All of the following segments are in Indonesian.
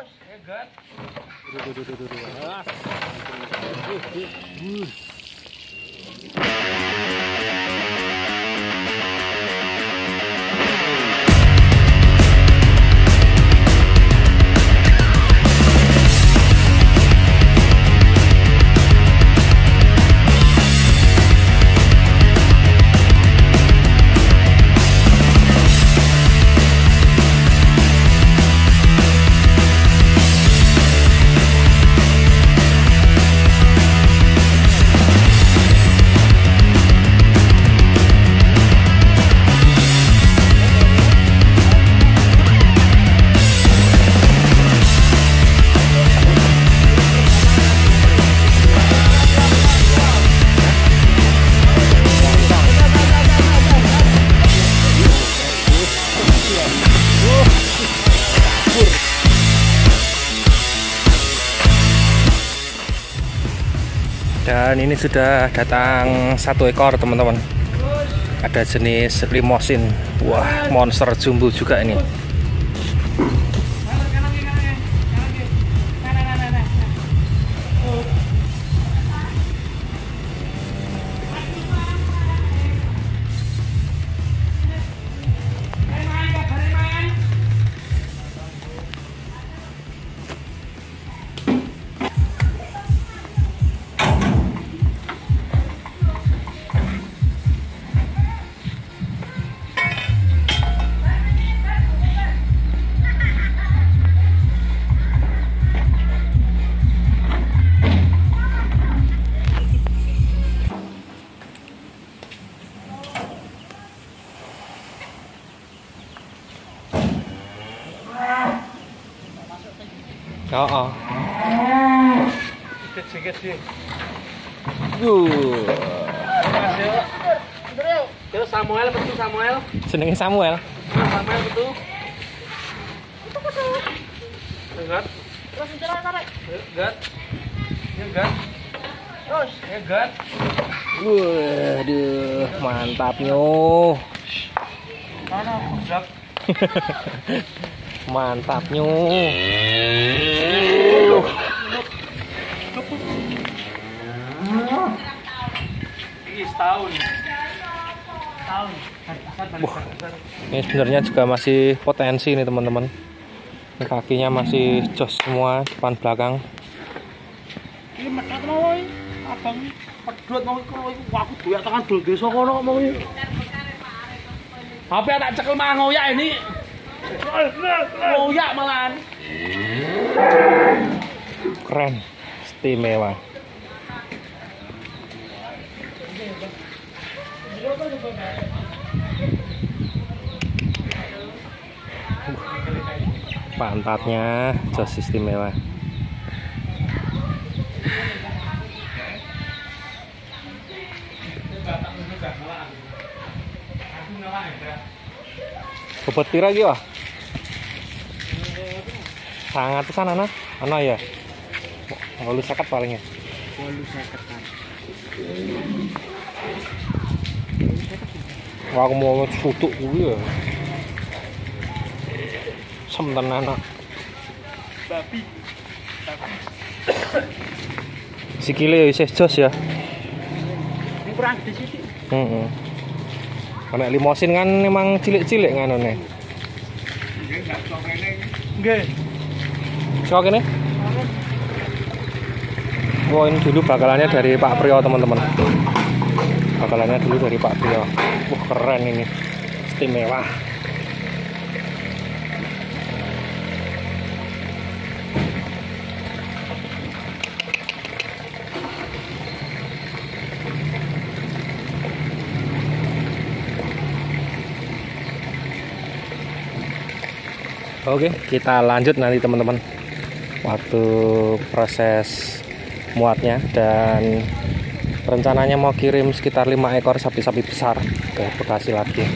Dan ini sudah datang satu ekor teman-teman. Ada jenis limosin. Wah, monster jumbo juga ini. Oh. Sikit sih. Terus Samuel betul Samuel. Senengnya Samuel. Samuel betul. Enggak. Terus tarik. Enggak. Enggak. Terus enggak. Waduh, mantap nyo. Mana budak? Mantap nyo. Ini sebenarnya juga masih potensi nih teman-teman. Ini kakinya masih jos semua, depan belakang. Ini metat mau abang pedot mau aku doyak tekan dol desa kono mau iki. HP tak cekel mang ngoyak ini. Ngoyak malahan. Keren, istimewa. Pantatnya jos istimewa. Bobot pira iki, Wah? Sangat sana nah. Ana ya. 850 palingnya. 850. Wah, aku mau sutuk kuwi ya. Sem tenan. Babi. Sikile wis jos ya. Ini kurang gede sithik. Heeh. Nek limosin kan memang cilik-cilik nganone. Nggih, enggak sok kene iki. Nggih. Sok kene? Wah, ini dulu bakalannya dari Pak Priyo teman-teman. Bakalannya dulu dari Pak Priyo. Wah, keren ini. Istimewa. Oke, kita lanjut nanti teman-teman waktu proses muatnya, dan rencananya mau kirim sekitar 5 ekor sapi-sapi besar ke Bekasi lagi.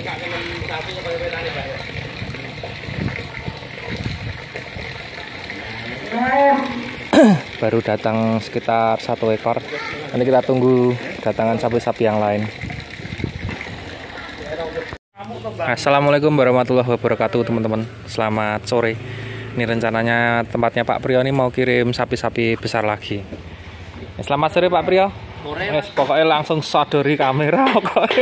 Baru datang sekitar 1 ekor. Nanti kita tunggu datangan sapi-sapi yang lain. Assalamualaikum warahmatullahi wabarakatuh teman-teman. Selamat sore. Ini rencananya tempatnya Pak Priyo ini mau kirim sapi-sapi besar lagi. Selamat sore Pak Priyo. Pokoknya langsung sodori kamera pokoknya.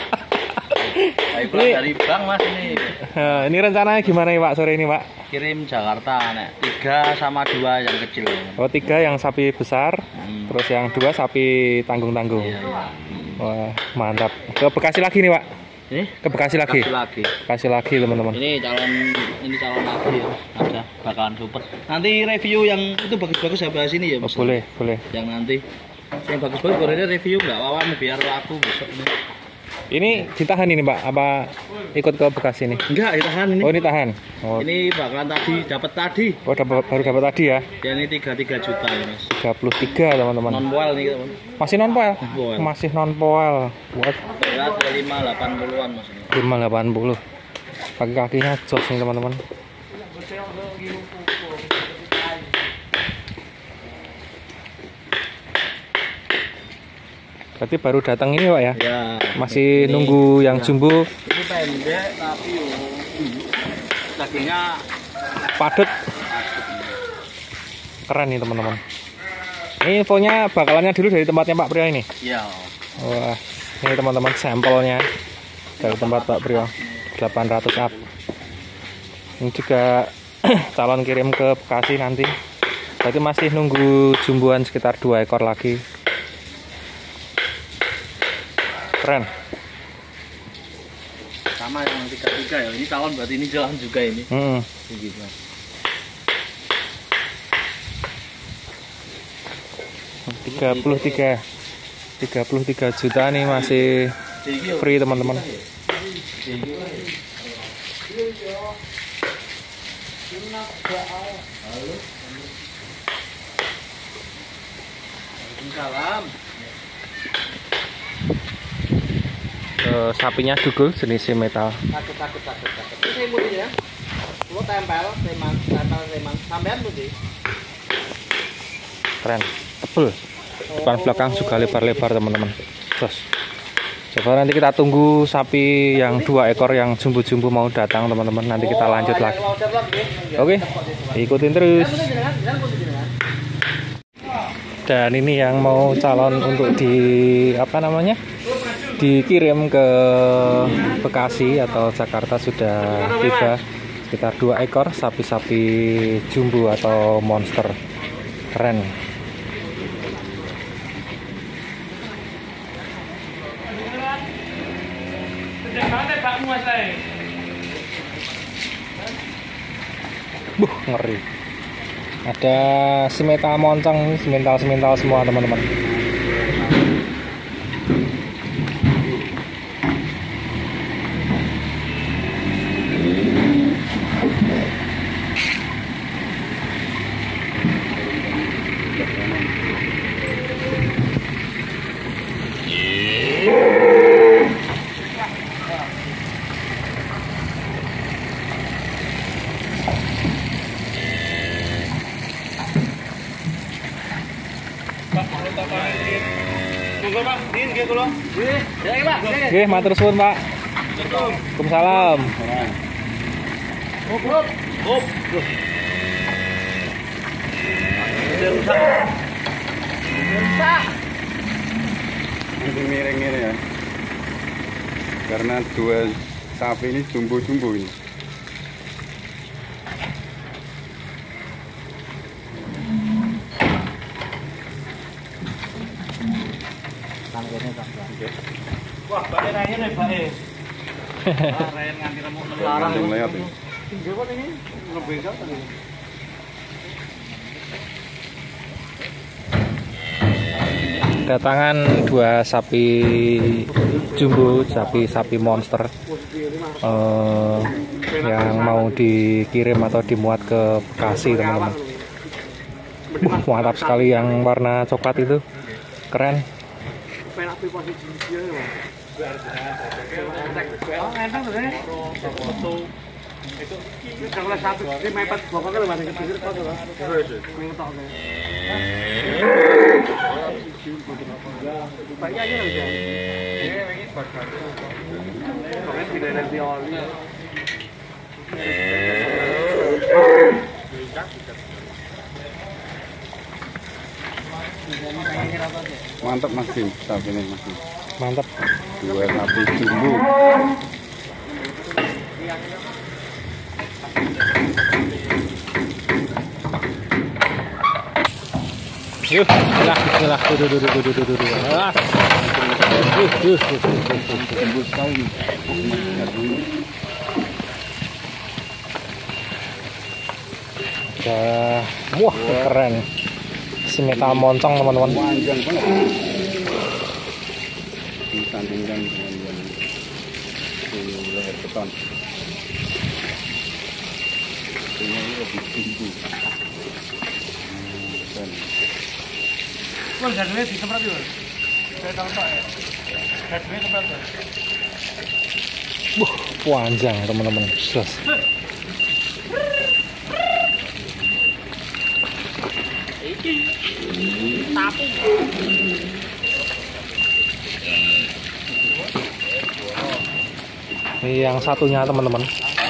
Ini dari bank Mas ini. Ini rencananya gimana nih Pak sore ini Pak? Kirim Jakarta, nek 3 sama 2 yang kecil. Oh 3 yang sapi besar, terus yang 2 sapi tanggung-tanggung. Iya. Wah mantap. Ke Bekasi lagi nih Pak? Ini Ke Bekasi lagi? Bekasi Bekasi lagi teman-teman. Ini calon lagi ya. Ada bakalan super. Nanti review yang itu bagus-bagus saya bahas ini ya Mas. Oh, boleh. Yang nanti yang bagus-bagus boleh review nggak wawan biar aku besok ini. Ini ditahan ini Pak? Apa ikut ke Bekasi ini? Enggak, ditahan ini. Oh ini tahan. Oh, Ini bakalan dapat tadi. oh baru dapat tadi ya? Ya ini 33 juta ya Mas. 33 teman-teman. Non poil nih teman. Masih non poil? Non-poil. Masih non poil. Buat Berat 580-an Mas ini. 580. Kaki-kakinya jos nih teman-teman. Berarti baru datang ini Pak ya? Ya. Masih ini, nunggu yang ya. jumbo Ini pendek tapi dagingnya padat. Keren nih teman-teman. Ini infonya bakalannya dulu dari tempatnya Pak Priyo ini. Iya. Wah, ini teman-teman sampelnya dari tempat Pak Priyo 800 up. Ini juga calon kirim ke Bekasi nanti. Berarti masih nunggu jumbuan sekitar 2 ekor lagi. Keren. Sama yang 33 ya. Ini calon berarti ini jalan juga ini. Begitu. 33 juta nih masih free teman-teman. Salam. Sapinya dugul jenis metal. Takut. Ini saya mudi ya. Lu tempel seman. Sampean mudi. Keren, tebel. Depan belakang juga lebar-lebar teman-teman. Terus coba nanti kita tunggu sapi yang 2 ekor yang jumbo-jumbo mau datang teman-teman. Nanti kita lanjut lagi. Oke, ikutin terus. Dan ini yang mau calon untuk dikirim ke Bekasi atau Jakarta sudah tiba. Sekitar 2 ekor sapi-sapi jumbo atau monster. Keren. Ngeri. Ada semetal moncong, semental semua teman-teman. Oke, matur suwun Pak. Waalaikumsalam. Miring-miring ya. Karena 2 sapi ini jumbo-jumbo ini. Wah, Pak Ryan nih, Pak. Ryan nganti remuk larang. Lewat ini. Tinggal kok ini ngebega tadi. Datangan 2 sapi jumbo, sapi monster yang mau dikirim atau dimuat ke Bekasi teman-teman. Mantap sekali yang warna coklat itu, keren. Mantap Mas Bim, sapi ini Mas Bim. Mantap. 2 sapi jumbo. Yuk, bismillah. Tuh. Ah. Jumbo sekali. Wah, keren. Si metal moncong teman-teman. Panjang banget. Disandingkan dengan yang di leher beton. Ini lebih jumbo. Wah, jadinya di tempat itu. Saya tahu tak ya. Jadinya tempat itu. Panjang teman-teman. Jelas. Tapi Ini yang satunya teman-teman.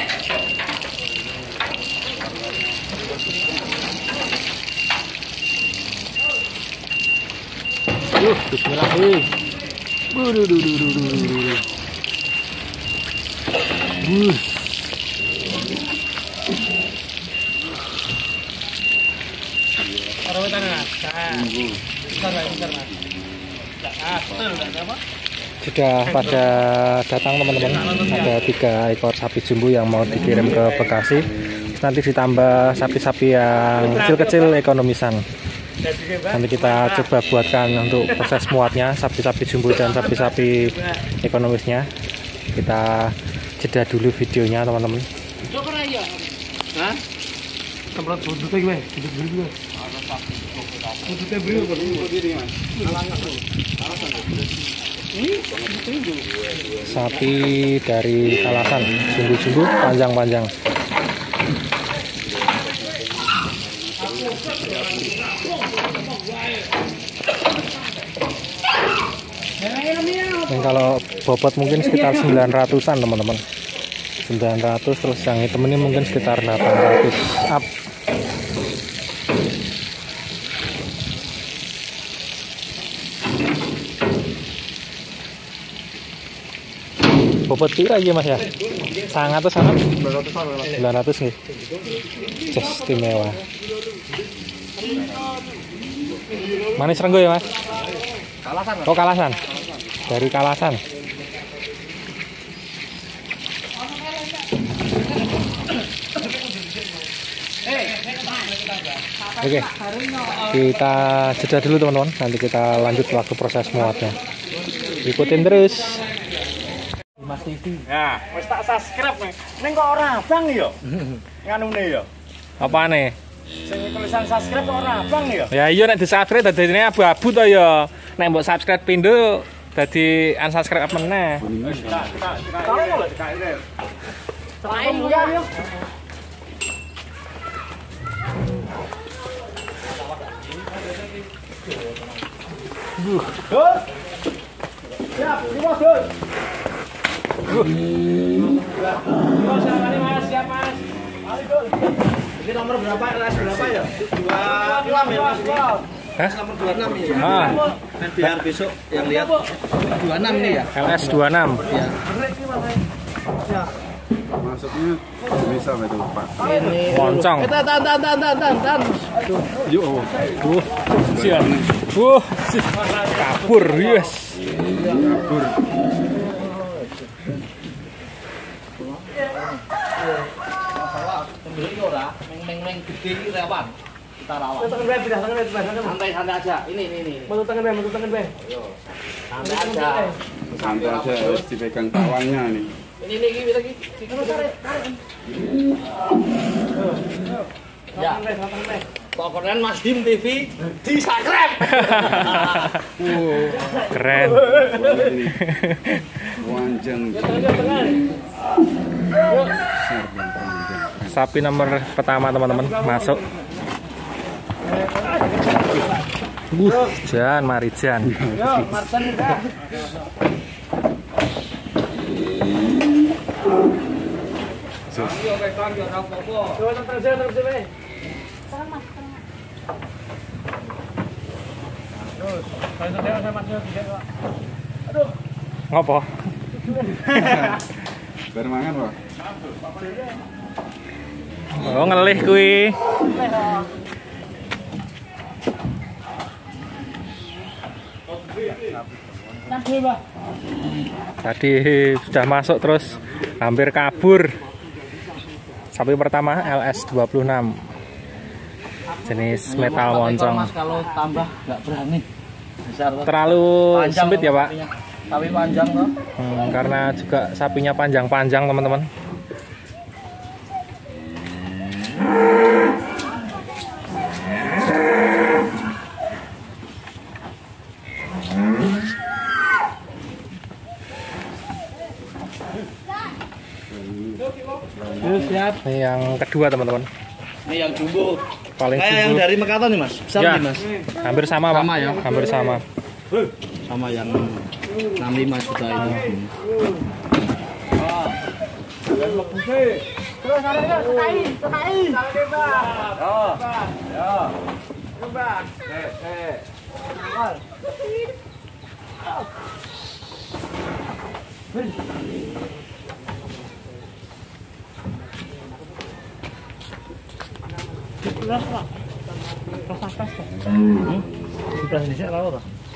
Bismillah. Sudah pada datang teman-teman. Ada 3 ekor sapi jumbo yang mau dikirim ke Bekasi. Nanti ditambah sapi-sapi yang kecil-kecil ekonomisan. Nanti kita coba buatkan untuk proses muatnya, sapi-sapi jumbo dan sapi-sapi ekonomisnya. Kita jeda dulu videonya teman-teman. Hah? Semprot buntutnya gue, buntut gue. Buntutnya beri. Sapi dari Kalasan, jumbo-jumbo, panjang-panjang. Dan kalau bobot mungkin sekitar 900-an teman-teman. 900, terus yang hitam ini mungkin sekitar 800 up. Bobot pira iki Mas ya? 100 sangat? 900 nih. Istimewa. Manis Renggo ya Mas? Kalasan. Oh Kalasan. Dari Kalasan. Oke, kita jeda dulu teman-teman. Nanti kita lanjut waktu proses muatnya. Ikutin terus. Mas TV. Ya, wis tak subscribe nih. Ning kok ora abang ya? Nganune ya. Apane? Sing tulisan subscribe kok ora abang ya? Ya iya nek di-subscribe dadine abu-abu to ya. Nek mbok subscribe pindho dadi unsubscribe meneh. Kalau lho dikaire. Selain ya yo. Dul. Siap, lima dul. Mas, siap Mas. Mari dul. Ini nomor berapa? LS berapa ya? 26 ya Mas. Hah? Nomor 26 ya. Ah, Dan biar besok yang lihat 26 nih ya. LS 26. Ya. Masuknya bisa betul Pak. Ini Moncong. Tan. Yuk. Siap. Kabur, yes. Kabur. Pembeli ora, meng gede iki rewan. Kita rawat. Santai aja. Ini. Bentuk tangan be. Santai aja. Santai aja harus dipegang tawangnya nih. Ini lagi. Tarik. Ya. Pokoknya Mas Dim TV di subscribe. Keren. Ini panjang. Sapi nomor pertama teman-teman masuk. Jan, mari Jan. Yo, Martin udah. Yo, pekan yo ora apa-apa. Coba terus. Ngopo? Bar mangan, Pak. Oh, ngelih kuwi. Tadi sudah masuk terus hampir kabur. Sapi pertama LS26. Jenis metal moncong. Mas kalau tambah nggak berani. Besar tuh. Terlalu Panjang sempit ya, Pak? sapinya. Sapi panjang tuh. Karena juga sapinya panjang-panjang, teman-teman. Siap. Ini yang kedua, teman-teman. Ini yang jumbo. Paling Kayak yang jumbo. dari Mekaton nih, Mas. Besar Ya, nih, Mas. hampir sama, Pak. Sama ya? Hampir sama. Sama yang 65 juta itu. Terus ada nggak sekai. Dipras dhisik ora ora.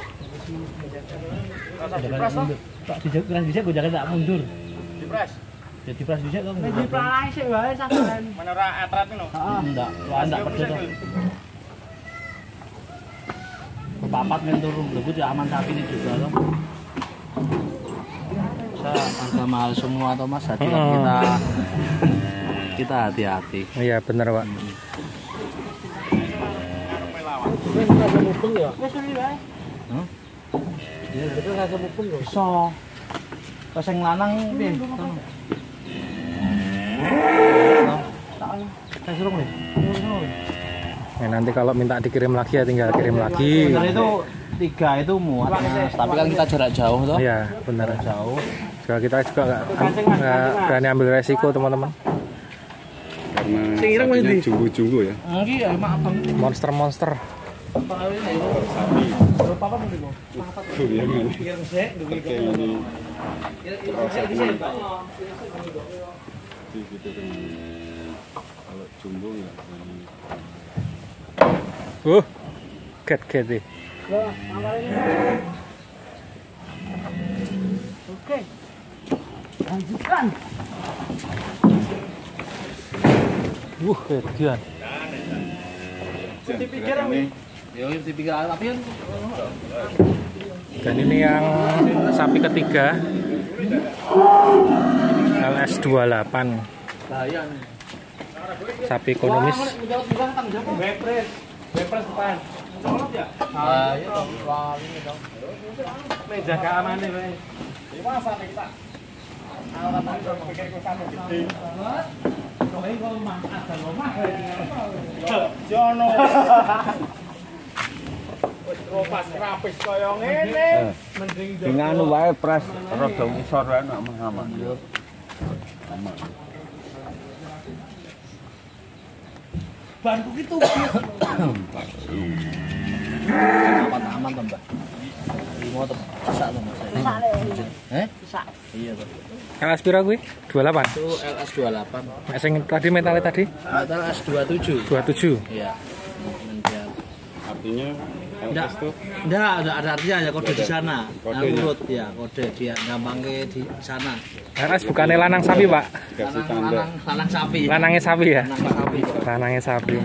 Tak dipras dhisik gue jangan tak mundur. Dipres. Ya dipras dhisik to. Dipras sih wae sasaran. Menara atrat ngono. Heeh. Ndak, ndak pedot to. Papat men turun lho ya aman sapi ini juga loh. Harga mahal semua toh Mas, jadi kita hati-hati. Iya, benar, Pak. Bisa. Pas yang lanang piye? Tak suruh nih. Ya, nanti kalau minta dikirim lagi ya tinggal kirim lagi. Sebenarnya itu 3 itu muat Mas, tapi kan kita jarak jauh toh. Iya, benar. Jauh. Juga kita juga nggak berani ambil resiko, teman-teman. Karena sapinya jumbo-jumbo ya. Iya, maaf Bang. Monster-monster. Kalau jumbo nggak berani. Get deh. Oke. Lanjutkan. Kejadian. Dipikir ini Yo, dipikir tapi kan Dan ini yang sapi ketiga LS28. bahaya nih. Sapi ekonomis. Bepres depan. Bahaya dong, wah ini dong. Menjaga amannya, Pak. Jono. Ropas rapis kaya ngene. Mending dengan wae pres rada ngisor wae nek aman. Aman. banku gitu. Aman toh, Mbak. Limo tuh bisa tuh Mas. Bisa. Iya tuh. LS piro kuwi? 28. Itu LS28. Nek sing tadi metalnya tadi Metal S27. 27. Iya. Mendial. Artinya Enggak, LS tuh enggak ada artinya ya kode di sana. Kodenya. Nah, urut ya kode dia gampangnya di sana. LS bukannya lanang sapi, Pak. dikasih tanda. Lanang sapi. Lanangnya sapi ya. Lanang sapi. Lanangnya sapi.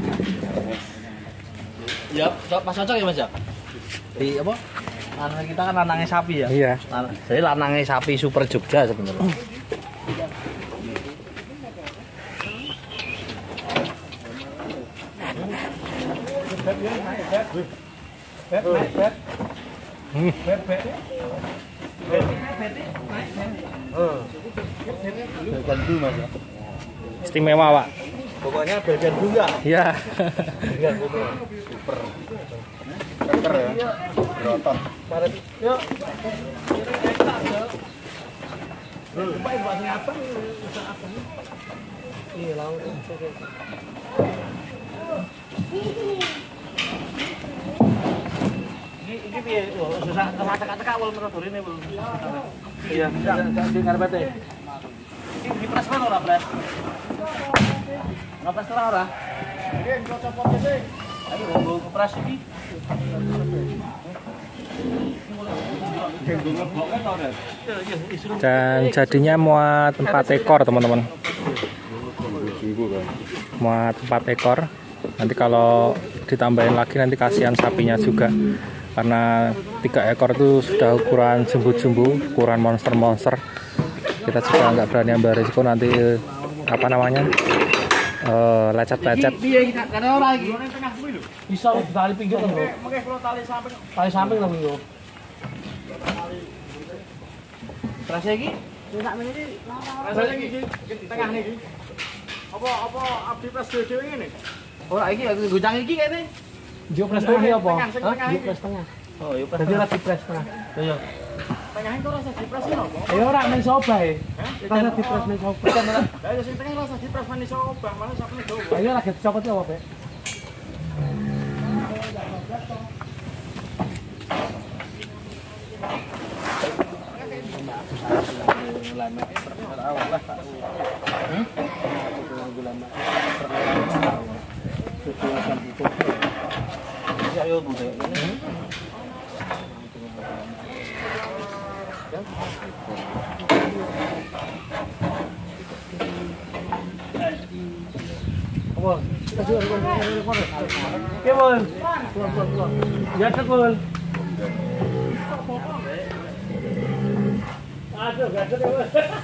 Ya, Mas cocok ya Mas ya? Di apa? Lanang kita kan lanangnya sapi ya. Iya. Jadi lanangnya sapi super Jogja sebenarnya. Belgan bu Mas ya. Istimewa, Pak. Pokoknya belgan bunga. Iya. Super. Keker ya. Berotot. Yuk. Baik bahasanya apa? Iya, langsung. piye? Susah teka-teka wol merodorine wol. Iya, di ngarepete. Iki dipres kan ora, Pres? Ora pres ora. Iki kok copot sih. Ayo nggo ngepres iki. Dan jadinya muat 4 ekor teman-teman. Muat 4 ekor. Nanti kalau ditambahin lagi nanti kasihan sapinya juga. Karena 3 ekor itu sudah ukuran jumbo-jumbo, ukuran monster-monster. Kita juga nggak berani ambil risiko nanti apa namanya lecet-lecet. Karena ora iki. Bisa tali pinggir to. Mengke kula tali samping. Tali samping to minggu. Terus iki sak menit iki. Terus iki di tengah niki. Apa abdi pres dhewe ngene? Ora iki goncang iki kene. Yo pres tengah apa? Hah? Yo pres tengah. Oh, yo pres. Dadi lagi pres tengah. Yo. Tengah itu rasa dipres napa? Ya ora men soba e. Rasa dipres men soba. Lah yo sing tengah rasa dipres men soba, malah sapane dowo. Ayo lagi dicopot apa, Pak? Ya tekul. Aduh, gajet ya.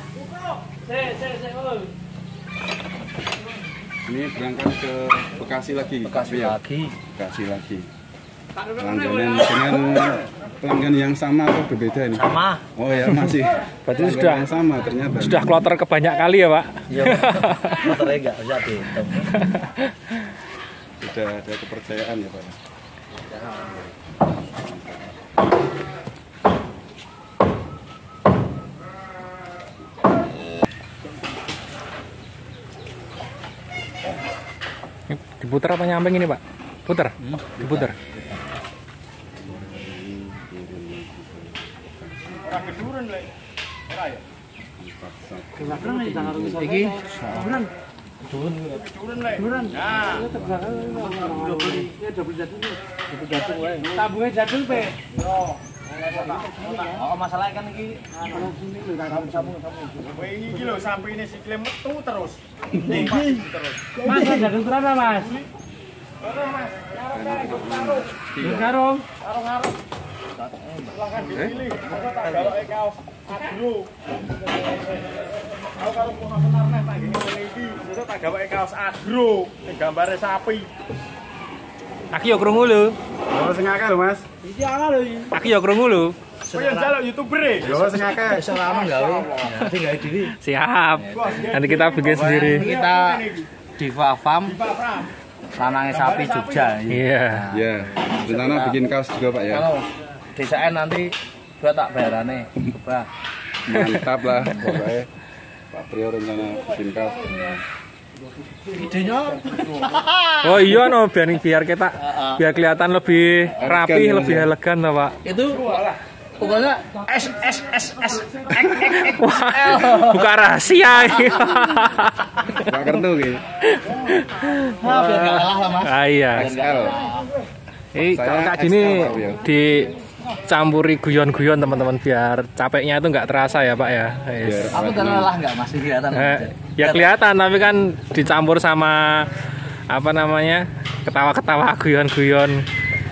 Ini berangkat ke Bekasi lagi. Bekasi lagi. Langganan dengan pelanggan yang sama atau berbeda ini? Sama. Oh ya masih. Berarti Pelanggan sudah yang sama ternyata. sudah kloter kebanyak kali ya, Pak? Iya. Motornya enggak bisa dihitung. Sudah ada kepercayaan ya Pak. Diputar apa nyamping ini, Pak? Putar? Diputar. Ora keduren lek. Ora ya. Iki duren. Keduren lek. Nah, Tabungnya jadul, Pe. oh Masalahnya kan iki sabung. kowe iki lho sampine sikile metu terus. Mas jadul berapa, Mas? Karung. Karung-karung. Langgan dipilih, tak gawake kaos agro. Aku karo kono senar neh tak ngene iki, sesuk tak gawake kaos agro, sing gambare sapi. Aku ya krungu lho. Oh sing akeh lho Mas. Iki ana lho iki. Aku ya krungu lho. Kowe yang njaluk YouTuber e. Yo sing akeh. Wis ora aman gawe. Nanti gawe diri. Siap. Nanti kita bikin sendiri. Kita Diva Farm, lanange sapi Jogja. Iya. Ya, rencana bikin kaos juga Pak ya. Kalau desaan nanti gua tak bayarane. Coba. Mantap lah pokoknya. Pak Priyo rencana bikin kaos. Idenya Oh iya no, biar kita biar kelihatan lebih rapi, Elegan, lebih ya. elegan loh, Pak. itu pokoknya S. Wah, buka rahasia. Pak Kertu gitu. Biar enggak kalah lah, Mas. Ah iya. XL. Kalau Saya kayak gini XL, Pak, ya. dicampuri guyon-guyon teman-teman biar capeknya itu nggak terasa ya, Pak ya. Yes. Aku dan lelah enggak masih kelihatan. Ya kelihatan tapi kan dicampur sama apa namanya ketawa-ketawa guyon-guyon.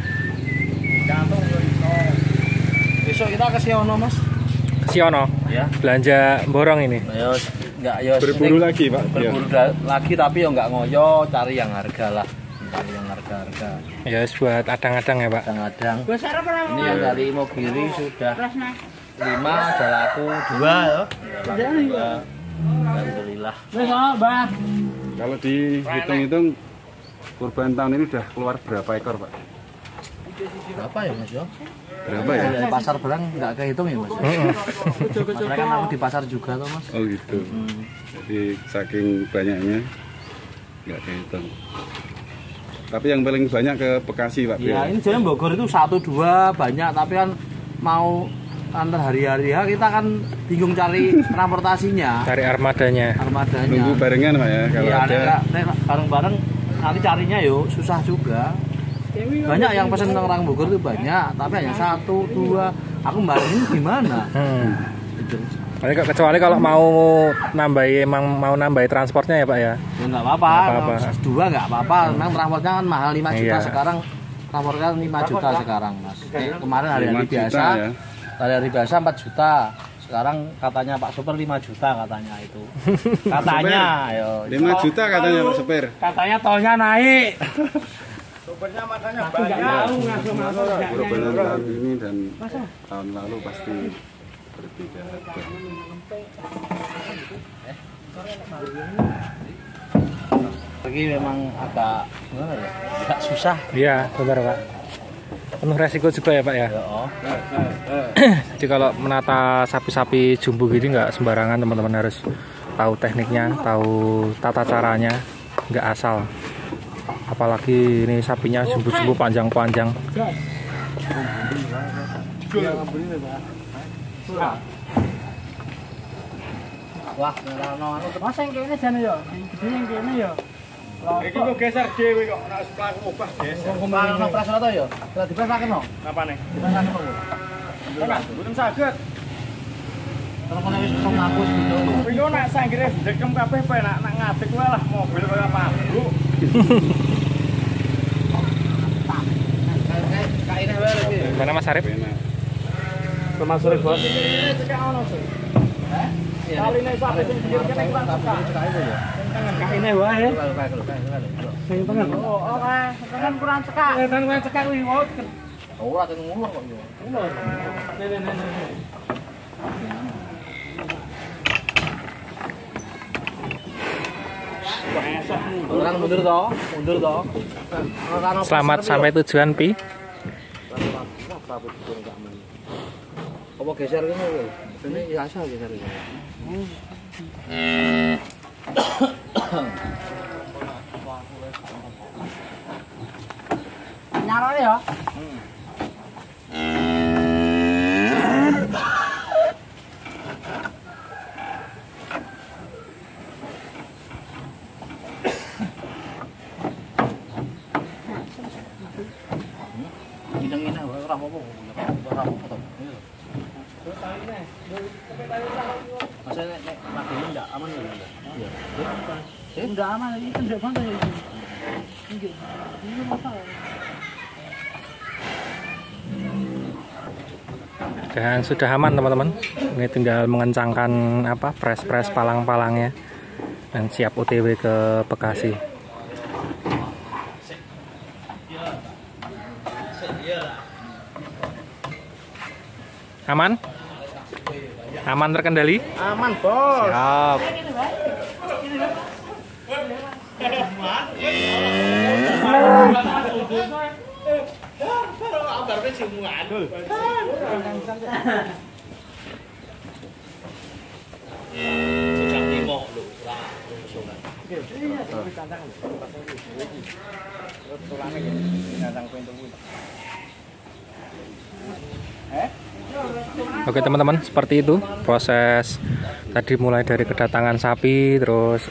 Besok kita ke Siono, Mas. Siono Ya. belanja borong ini. Ayo enggak ya Berburu lagi Pak. Ya. berburu lagi tapi ya enggak ngoyo, cari yang harga lah. Cari yang harga-harga. Ya buat adang-adang ya, Pak. Kadang-kadang. Ini yang dari Imogiri sudah 5, ada laku 2 ya. Alhamdulillah. Kalau dihitung-hitung kurban tahun ini udah keluar berapa ekor Pak? Berapa ya, Mas ya? Berapa ya? Dari pasar barang enggak kehitung ya, Mas. Masalahnya kan aku di pasar juga tuh, Mas. Oh gitu. Jadi saking banyaknya nggak kehitung. Tapi yang paling banyak ke Bekasi, Pak. Ya, ini jalan Bogor itu 1-2 banyak, tapi kan mau antar hari-hari ya kita kan bingung cari transportasinya. Cari armadanya. Nunggu barengan, Pak ya. Kalau Iya, ada bareng-bareng nanti carinya yuk susah juga. Banyak yang pesen orang Bogor itu banyak, tapi hanya 1-2. Aku barengin gimana? Gitu. Kecuali kalau mau nambahi transportnya ya Pak ya. Ya nggak apa-apa. 2 nggak apa-apa. Memang transportnya kan mahal 5 juta sekarang. Transportnya 5 juta sekarang, Mas. Kemarin hari-hari biasa. Ya. Hari-hari biasa 4 juta. Sekarang katanya Pak Super 5 juta katanya itu. Katanya, yo. 5 juta katanya Pak Supir. Katanya tolnya naik. Sumbernya makanya banyak. Perubahan tahun ini dan tahun lalu pasti berbeda harga. Pergi memang agak gimana ya? Agak susah. Iya, benar Pak. Penuh resiko juga ya Pak ya. Jadi kalau menata sapi-sapi jumbo gini nggak sembarangan, teman-teman harus tahu tekniknya, tahu tata caranya, nggak asal. Apalagi ini sapinya jumbo-jumbo panjang-panjang. Wah, anu terus yang kene jane yo, gede yang kene yo. Iki kok geser dhewe kok nek sekolah ngubah geser. Kemarin nang prasara to yo. Ora dipesaken no. Apane? Dipesaken no. Enak, mboten saged. Terus kono wis iso ngaku gitu. Iki nek sanggire dekem kabeh penak nak ngadeg wae lah mobil kaya pabrik. Kaine wae iki. Mana Mas Arif? Mas Arif, Bos. Cekak ono to. Heh? Kaline sampe sing pinggir kene iki kaine wae. Sing tengen. Oh, oke. Tengen kurang cekak. Tengen cekak kuwi wae. Ora ten ngulur kok yo. Ngulur. Orang mundur toh. Selamat sampai tujuan Pi. Apa geser kene lho. Ini biasa geser iki. Nyarone ya. Ngene wae ora apa-apa. Ora apa-apa to. Masa nek makanya enggak aman ya? Iya. Enggak aman, ini kan enggak pantai ini. Enggak. Ini masalah. Dan sudah aman teman-teman. Ini tinggal mengencangkan press palang-palangnya dan siap OTW ke Bekasi. Aman? Aman terkendali? Aman, Bos. Siap. Oke teman-teman, seperti itu proses tadi, mulai dari kedatangan sapi, terus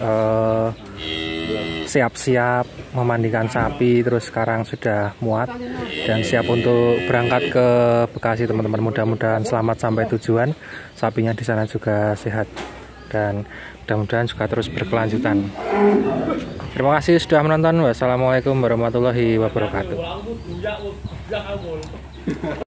siap-siap memandikan sapi, terus sekarang sudah muat dan siap untuk berangkat ke Bekasi teman-teman. Mudah-mudahan selamat sampai tujuan, sapinya di sana juga sehat dan mudah-mudahan juga terus berkelanjutan. Terima kasih sudah menonton. Wassalamualaikum warahmatullahi wabarakatuh.